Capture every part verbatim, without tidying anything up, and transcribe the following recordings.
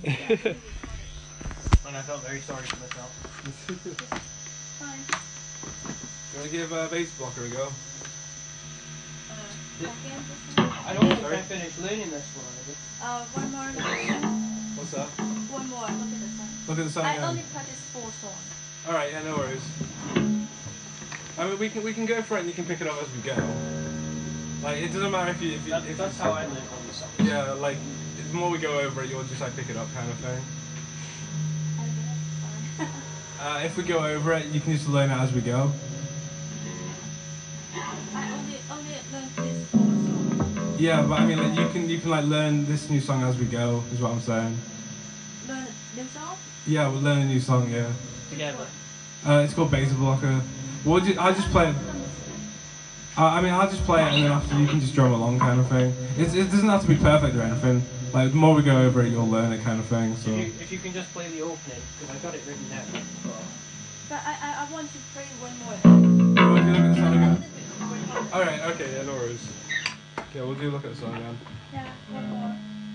And I felt very sorry for myself. Fine. Do you want to give uh, Bass Blocker a go? Uh, again, this one? I don't think Sorry? I finished learning this one, is it? Uh, one more. What's that? One more. Look at the song. Look at the song I again. only practiced four songs. Alright, yeah, no worries. I mean, we can we can go for it and you can pick it up as we go. Like, it doesn't matter if you... If you That, if that's you, how I learn on the songs. Yeah, like, the more we go over it, you'll just, like, pick it up kind of thing. I guess. Fine. Uh, if we go over it, you can just learn it as we go. I only only learned this four songs. Yeah, but I mean, like, you can, you can, like, learn this new song as we go, is what I'm saying. Learn new song? Yeah, we'll learn a new song, yeah. Together. Uh, it's called Bass Blocker. We'll ju I'll just play it. I I mean, I'll just play it and then after you can just drum along kind of thing. It's, it doesn't have to be perfect or anything. Like, the more we go over it, you'll learn it kind of thing, so... If you, if you can just play the opening, because I got it written down. But I, I, I want to play one more. You want to look at the song again? Yeah, Alright, okay, yeah, no worries. Yeah, we'll do look at the song again. one more.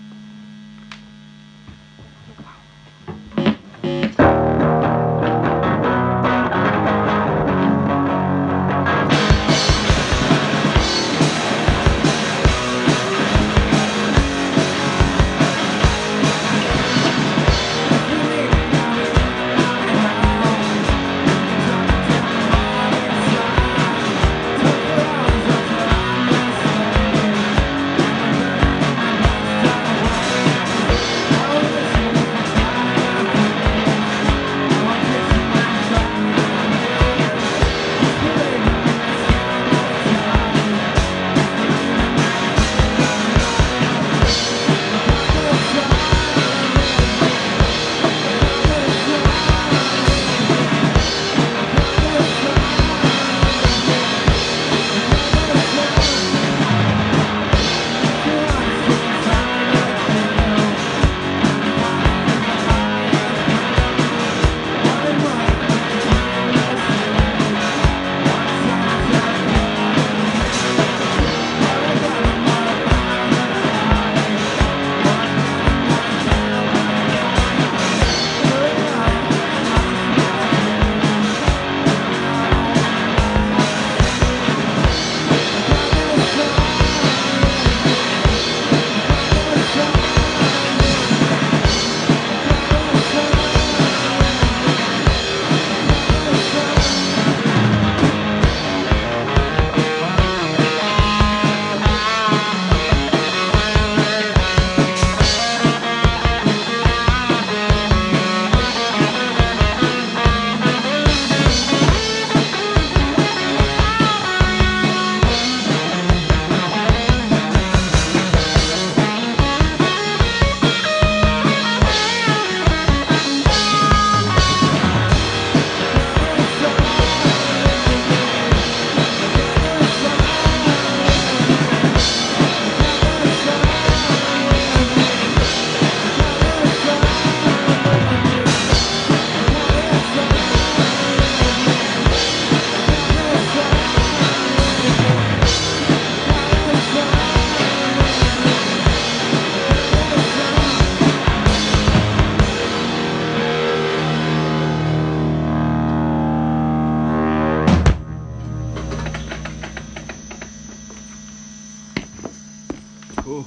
Ooh,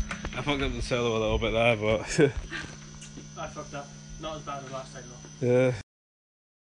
I fucked up the solo a little bit there, but... I fucked up. Not as bad as last time though. yeah.